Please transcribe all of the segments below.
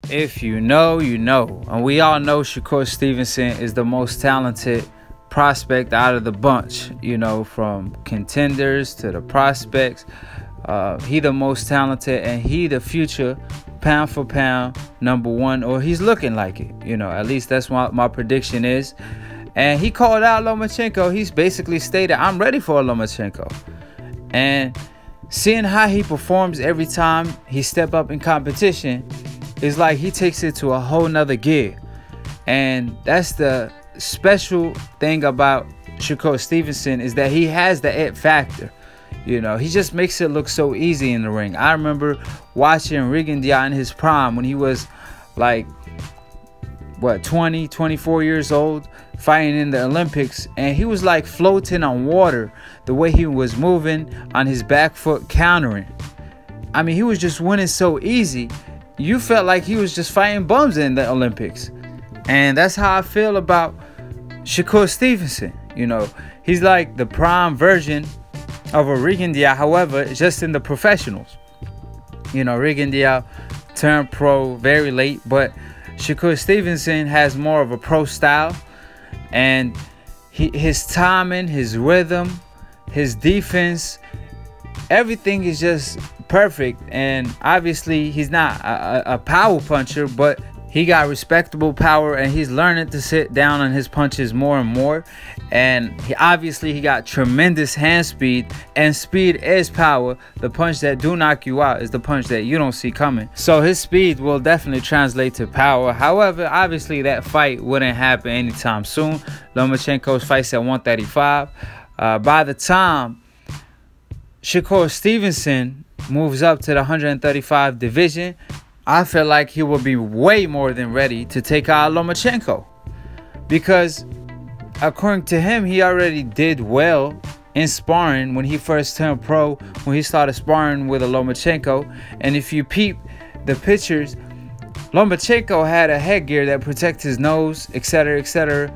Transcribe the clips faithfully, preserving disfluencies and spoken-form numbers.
If you know, you know. And we all know Shakur Stevenson is the most talented prospect out of the bunch, you know, from contenders to the prospects. Uh, he the most talented, and he the future pound for pound number one, or he's looking like it, you know. At least that's what my prediction is. And he called out Lomachenko. He's basically stated, I'm ready for a Lomachenko. And seeing how he performs every time he step up in competition, it's like he takes it to a whole nother gear. And that's the special thing about Shakur Stevenson, is that he has the it factor. You know, he just makes it look so easy in the ring. I remember watching Rigondeaux in his prime when he was like, what, twenty, twenty-four years old, fighting in the Olympics, and he was like floating on water the way he was moving on his back foot, countering. I mean, he was just winning so easy. You felt like he was just fighting bums in the Olympics. And that's how I feel about Shakur Stevenson. You know, he's like the prime version of a Rigondeaux, however, just in the professionals. You know, Rigondeaux turned pro very late, but Shakur Stevenson has more of a pro style. And he, his timing, his rhythm, his defense, everything is just perfect. And obviously he's not a, a power puncher, but he got respectable power, and he's learning to sit down on his punches more and more. And he, obviously he got tremendous hand speed, and speed is power. The punch that do knock you out is the punch that you don't see coming. So his speed will definitely translate to power. However, obviously that fight wouldn't happen anytime soon. Lomachenko's fights at one thirty-five. Uh, by the time Shakur Stevenson moves up to the one thirty-five division, I feel like he will be way more than ready to take out Lomachenko, because according to him, he already did well in sparring when he first turned pro, when he started sparring with a Lomachenko. And if you peep the pictures, Lomachenko had a headgear that protects his nose, etc, et cetera.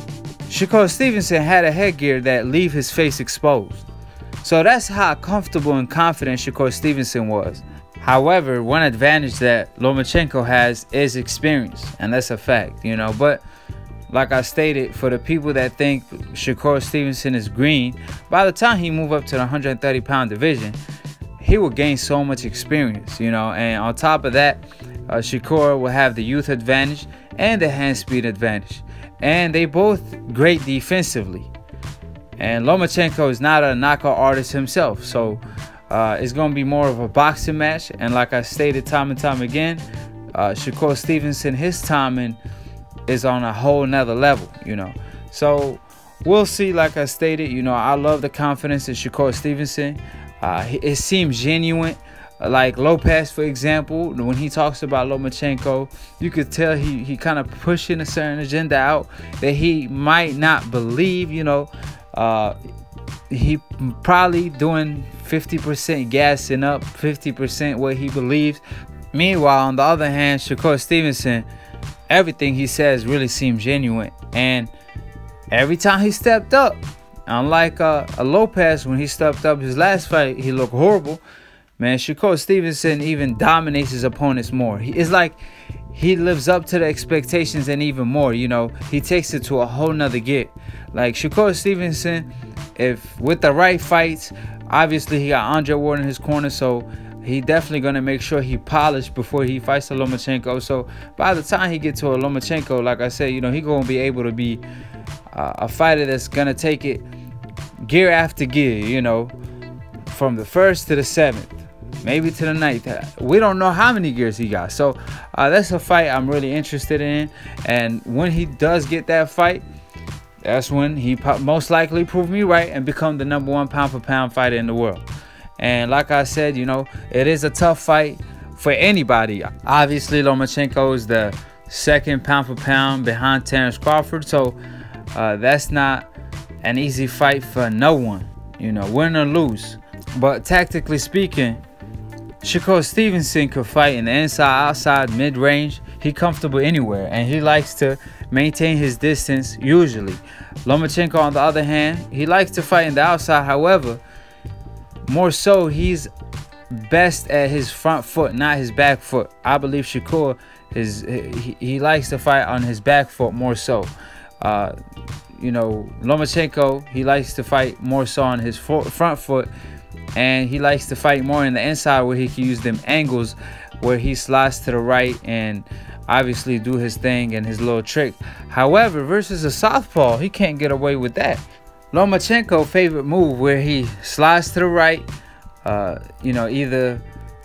Shakur Stevenson had a headgear that leave his face exposed. So that's how comfortable and confident Shakur Stevenson was. However, one advantage that Lomachenko has is experience, and that's a fact, you know. But like I stated, for the people that think Shakur Stevenson is green, by the time he move up to the one thirty pound division, he will gain so much experience, you know. And on top of that, uh, Shakur will have the youth advantage and the hand speed advantage. And they both great defensively. And Lomachenko is not a knockout artist himself, so Uh, it's going to be more of a boxing match. And like I stated time and time again, uh, Shakur Stevenson, his timing is on a whole nother level, you know. So we'll see. Like I stated, you know, I love the confidence in Shakur Stevenson. Uh, it seems genuine. Like Lopez, for example, when he talks about Lomachenko, you could tell he, he kind of pushing a certain agenda out that he might not believe, you know. Uh, he probably doing fifty percent gassing up, fifty percent what he believes. Meanwhile, on the other hand, Shakur Stevenson, everything he says really seems genuine. And every time he stepped up, unlike uh, a Lopez, when he stepped up his last fight, he looked horrible. Man, Shakur Stevenson even dominates his opponents more. He, it's like he lives up to the expectations and even more, you know. He takes it to a whole nother gear. Like Shakur Stevenson, if with the right fights, obviously he got Andre Ward in his corner, so he definitely going to make sure he polished before he fights a Lomachenko. So by the time he gets to a Lomachenko, like I said, you know, he going to be able to be uh, a fighter that's going to take it gear after gear, you know, from the first to the seventh, maybe to the ninth. We don't know how many gears he got. So uh, that's a fight I'm really interested in. And when he does get that fight, that's when he most likely prove me right and become the number one pound for pound fighter in the world. And like I said, you know, it is a tough fight for anybody. Obviously, Lomachenko is the second pound for pound behind Terence Crawford. So uh, that's not an easy fight for no one, you know, win or lose. But tactically speaking, Shakur Stevenson could fight in the inside, outside, mid-range. He comfortable anywhere, and he likes to maintain his distance usually. Lomachenko, on the other hand, he likes to fight in the outside. However, more so, he's best at his front foot, not his back foot. I believe Shakur his he, he likes to fight on his back foot more so. Uh, you know, Lomachenko, he likes to fight more so on his front foot, and he likes to fight more in the inside where he can use them angles where he slides to the right and obviously do his thing and his little trick. However, versus a southpaw, he can't get away with that. Lomachenko's favorite move where he slides to the right, uh, you know, either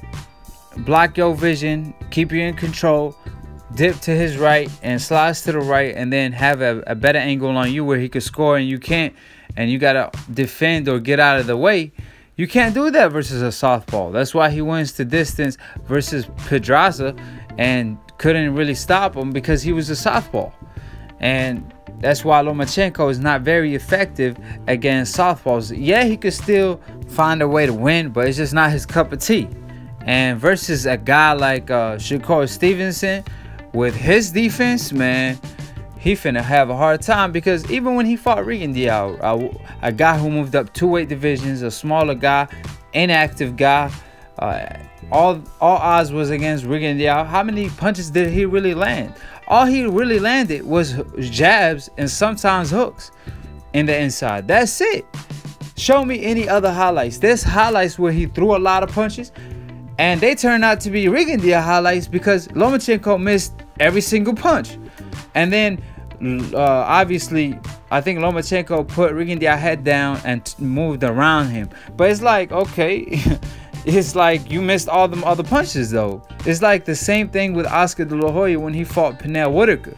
block your vision, keep you in control, dip to his right and slides to the right, and then have a, a better angle on you where he could score and you can't, and you gotta defend or get out of the way. You can't do that versus a southpaw. That's why he wins the distance versus Pedraza and couldn't really stop him, because he was a southpaw. And that's why Lomachenko is not very effective against southpaws. Yeah, he could still find a way to win, but it's just not his cup of tea. And versus a guy like uh, Shakur Stevenson, with his defense, man, he finna have a hard time, because even when he fought Rigondeaux, a, a guy who moved up two weight divisions, a smaller guy, inactive guy, uh, all all odds was against Rigondeaux. How many punches did he really land? All he really landed was jabs and sometimes hooks in the inside. That's it. Show me any other highlights. There's highlights where he threw a lot of punches, and they turned out to be Rigondeaux highlights because Lomachenko missed every single punch. And then uh, obviously I think Lomachenko put Rigondeaux head down and moved around him. But it's like, okay, it's like you missed all them other punches though. It's like the same thing with Oscar De La Hoya when he fought Pernell Whitaker.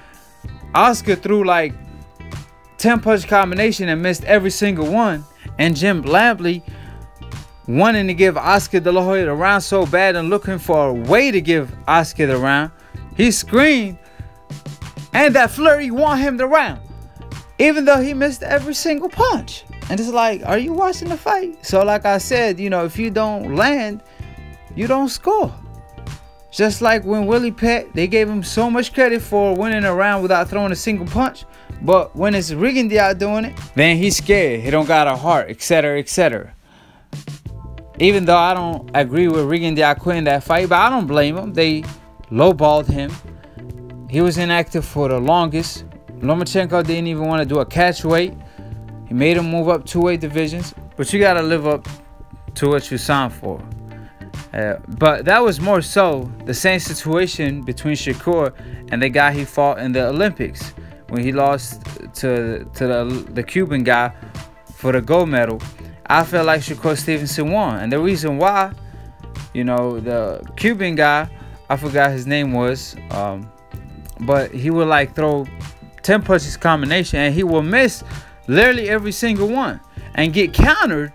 Oscar threw like ten punch combination and missed every single one. And Jim Lampley, wanting to give Oscar De La Hoya the round so bad and looking for a way to give Oscar the round, he screamed, and that Fleury won him the round, even though he missed every single punch. And it's like, are you watching the fight? So like I said, you know, if you don't land, you don't score. Just like when Willie Pett, they gave him so much credit for winning a round without throwing a single punch. But when it's Rigondeaux doing it, then he's scared. He don't got a heart, et cetera, et cetera. Even though I don't agree with Rigondeaux quitting that fight, but I don't blame him. They lowballed him. He was inactive for the longest. Lomachenko didn't even want to do a catch weight. He made him move up two weight divisions. But you got to live up to what you signed for. Uh, but that was more so the same situation between Shakur and the guy he fought in the Olympics when he lost to, to the, the Cuban guy for the gold medal. I felt like Shakur Stevenson won. And the reason why, you know, the Cuban guy, I forgot his name was, um, but he would like throw ten punches combination and he will miss literally every single one and get countered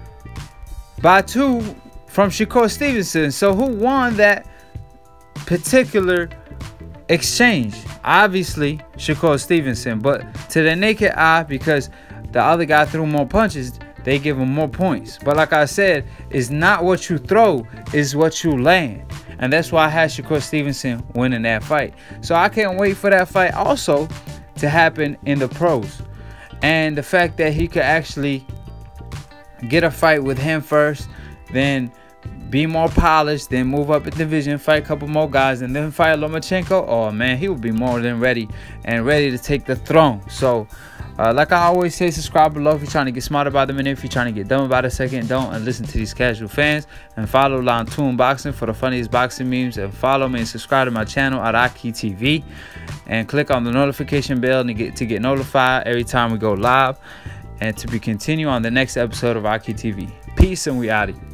by two from Shakur Stevenson. So who won that particular exchange? Obviously Shakur Stevenson, but to the naked eye, because the other guy threw more punches, they give him more points. But like I said, it's not what you throw, it's what you land. And that's why I had Shakur Stevenson winning that fight. So I can't wait for that fight also to happen in the pros. And the fact that he could actually get a fight with him first, then be more polished, then move up a division, fight a couple more guys, and then fight Lomachenko. Oh man, he would be more than ready and ready to take the throne. So Uh, like I always say, subscribe below if you're trying to get smarter about the minute. If you're trying to get dumb about a second, don't. And listen to these casual fans. And follow Lantoon Boxing for the funniest boxing memes. And follow me and subscribe to my channel at Aki T V. And click on the notification bell to get, to get notified every time we go live. And to be continued on the next episode of Aki T V. Peace, and we out.